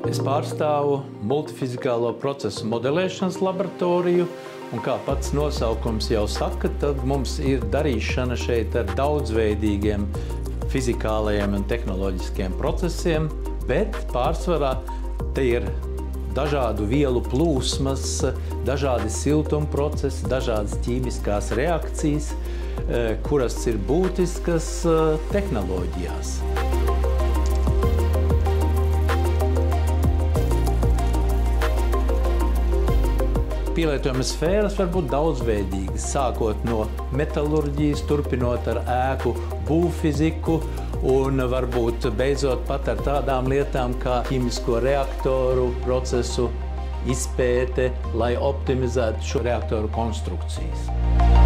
Es pārstāvu Multiphysical Processes modelēšanas laboratoriju, un kā pats nosaukums jau saka, tad mums ir darīšana šeit ar daudzveidīgiem fizikālajiem un tehnoloģiskiem procesiem, bet pārsvarā te ir dažādu vielu plūsmas, dažādi siltumprocesi, dažādas ķīmiskās reakcijas, kuras ir būtiskas tehnoloģijās. Pielietojamas sfēras var būt daudzveidīgas, sākot no metalurģijas, turpinot ar ēku būvfiziku un varbūt beidzot pat ar tādām lietām kā ķīmisko reaktoru procesu izpēte, lai optimizētu šo reaktoru konstrukcijas.